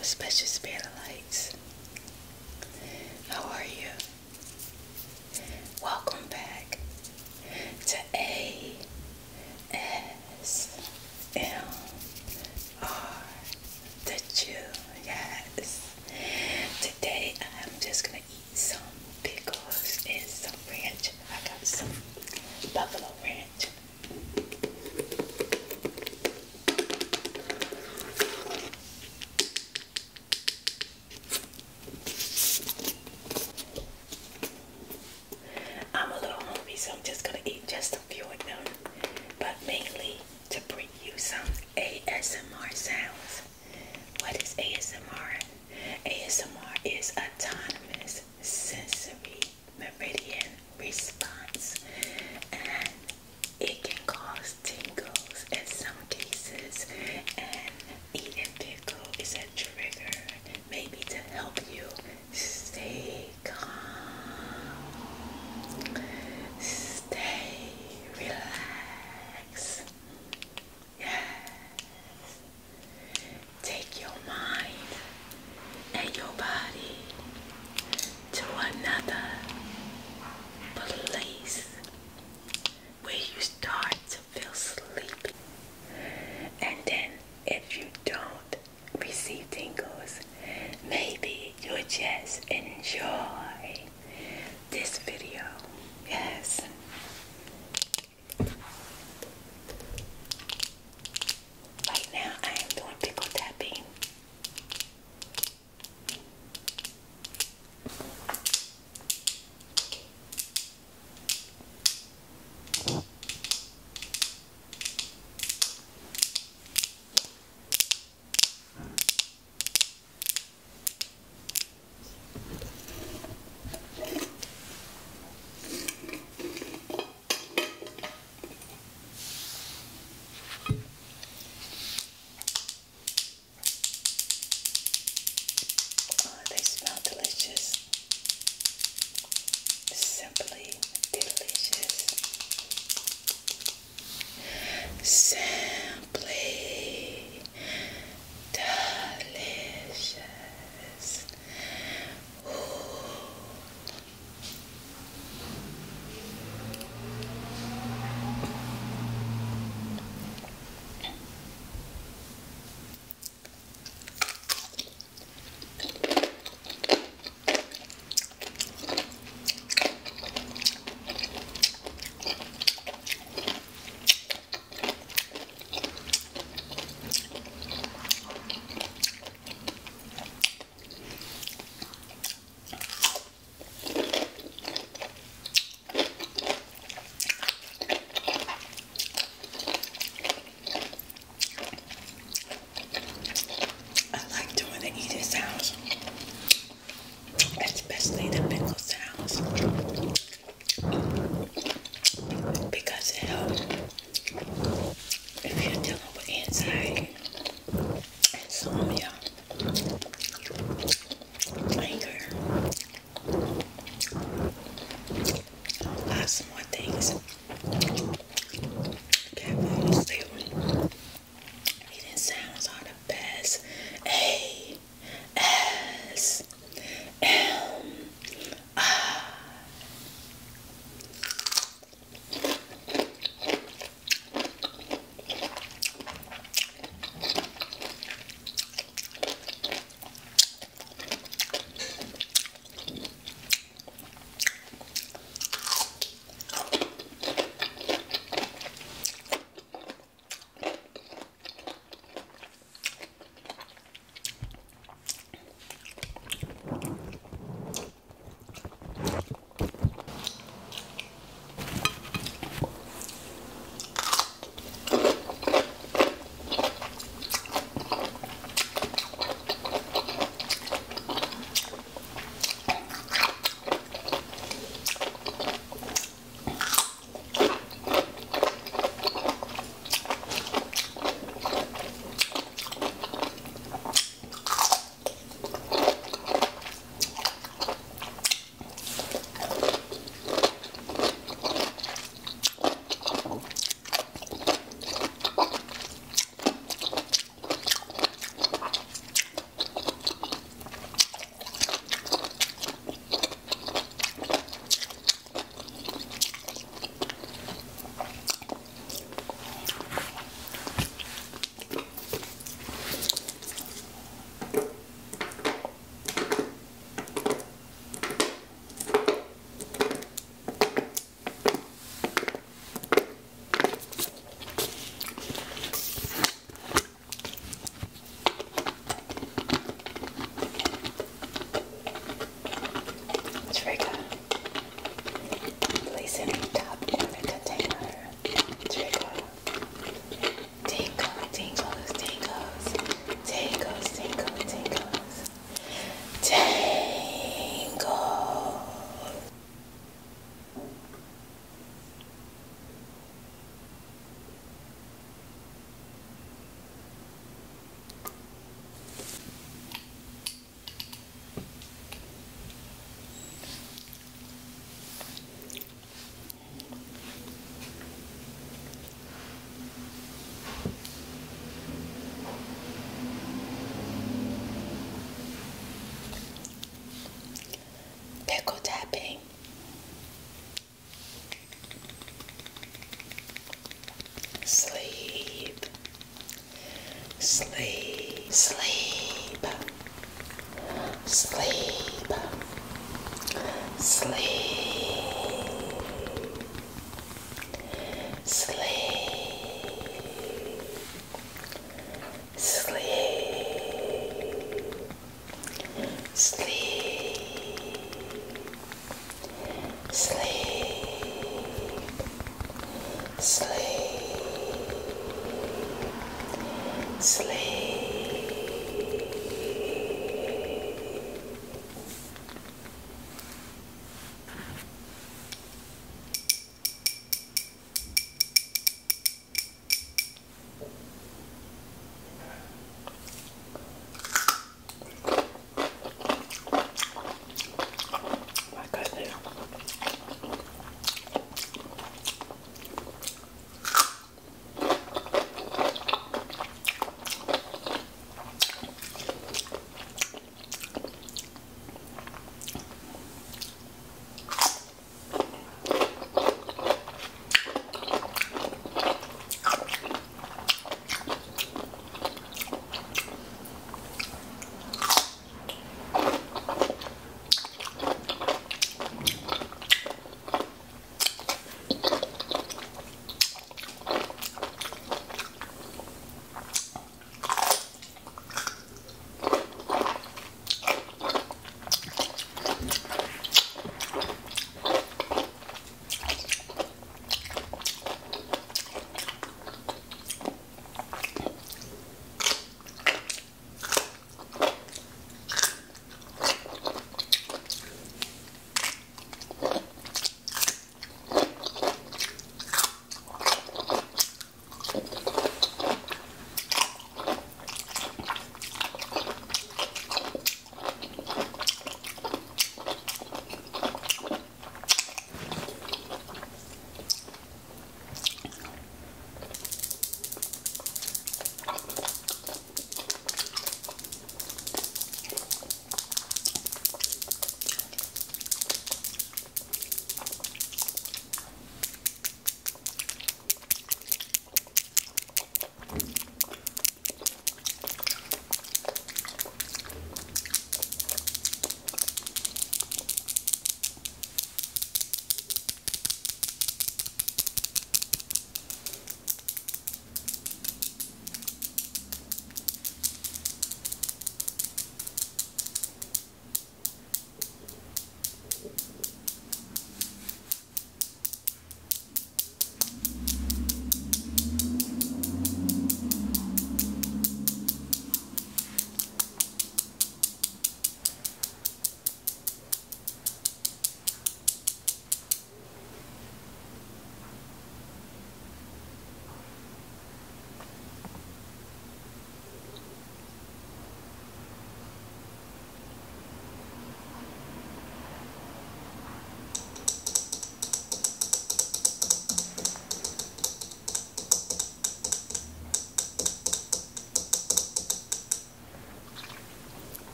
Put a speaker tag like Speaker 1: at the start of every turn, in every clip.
Speaker 1: Special Spirit Lights. How are you? Welcome back to ASMR the Jew. Yes. Today I'm just gonna eat some pickles and some ranch. I got some buffalo ranch. sleep, sleep, sleep, sleep, sleep, sleep, sleep, sleep, sleep, sleep.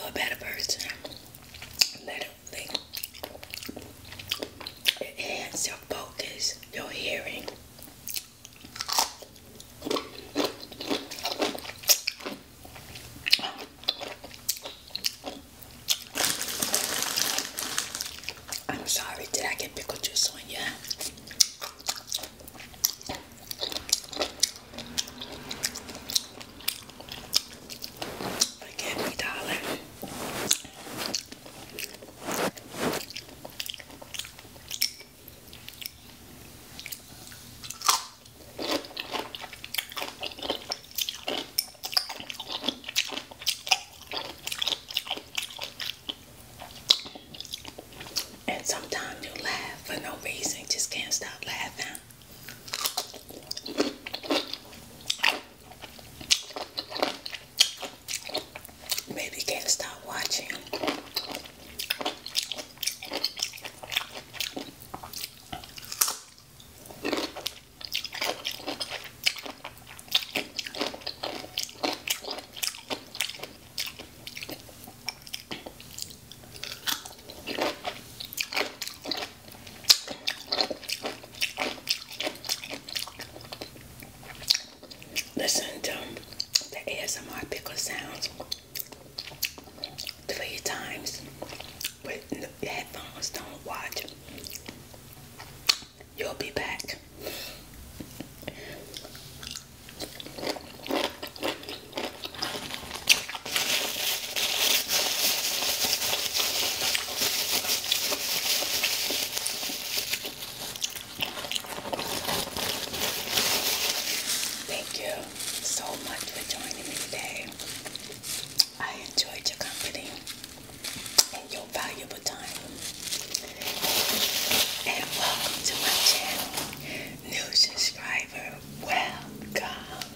Speaker 1: a better person. Literally. It enhances your focus, your hearing. I'm sorry, did I get pickle juice on you? Forgive me, darling. And sometimes you laugh for no reason, just can't stop laughing. Maybe can't stop watching. Listen to the ASMR pickle sounds 3 times with headphones. Don't watch. You'll be back. Thank you so much for joining me today. I enjoyed your company and your valuable time. And welcome to my channel. New subscriber, welcome.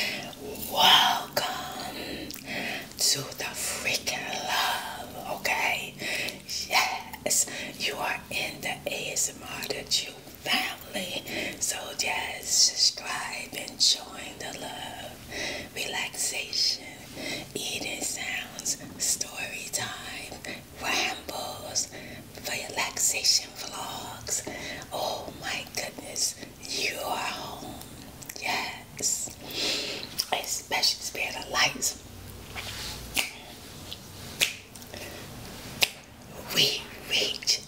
Speaker 1: Welcome to the freaking love, okay? Yes, you are in the ASMR that you family. So just subscribe and join the love, relaxation, eating sounds, story time, rambles, relaxation vlogs. Oh my goodness, you are home. Yes, especially Spirit of Lights. We reach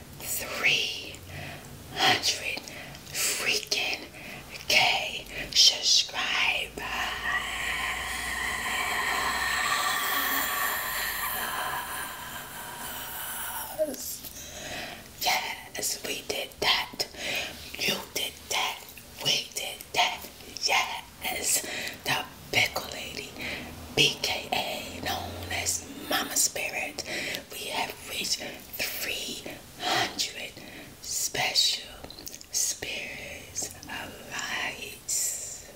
Speaker 1: 300 freaking K subscribers. Yes, we did that. You did that. We did that. Yes, the Pickle Lady, BKA, known as Mama Spirit. We have reached 300 special spirits of lights.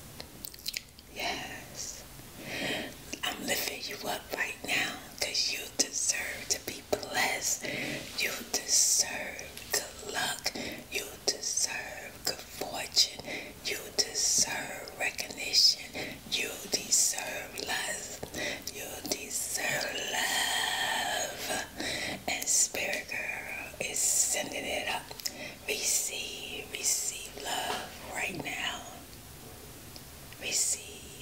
Speaker 1: Yes, I'm lifting you up right now because you deserve to be blessed. You deserve good luck. You deserve good fortune. You deserve recognition. You deserve love. You deserve love. And Spirit Girl is sending it up. Receive love right now. Receive.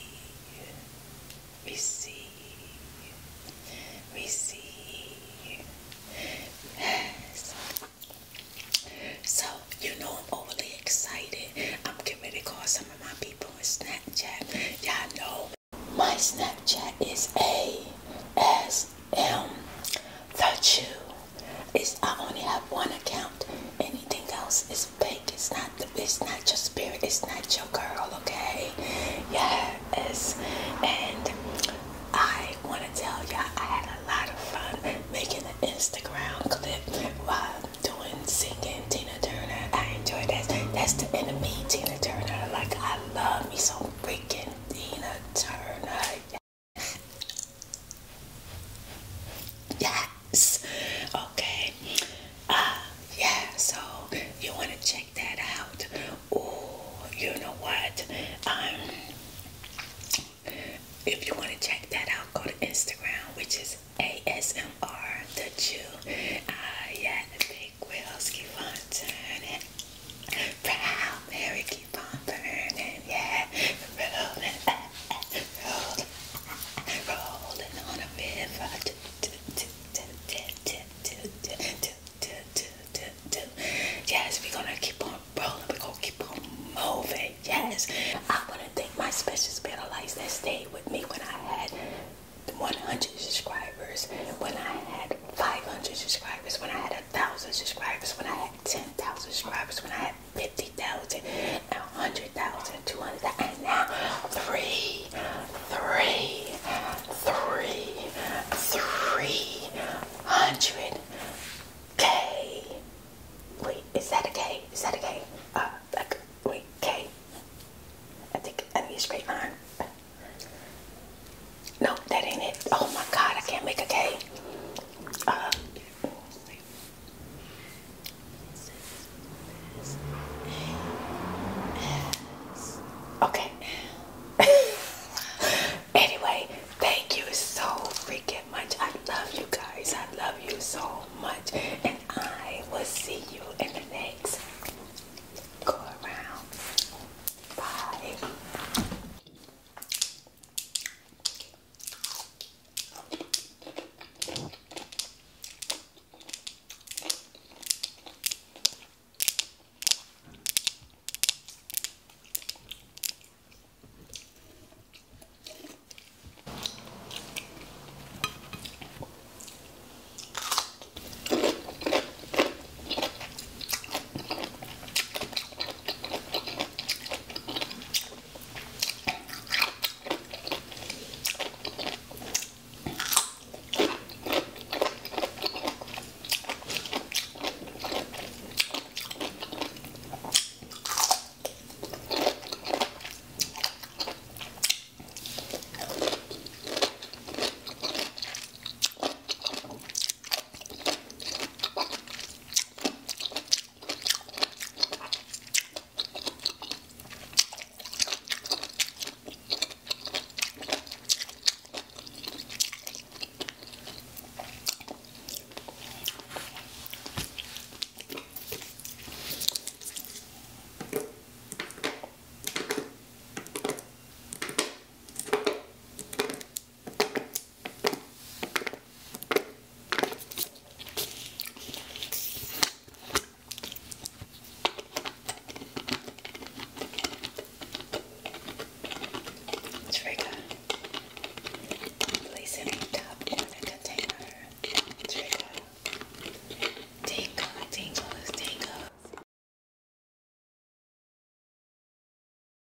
Speaker 1: Yes. So, you know I'm overly excited. I'm getting ready to call some of my people on Snapchat. Y'all know my Snapchat is ASM32. I only have one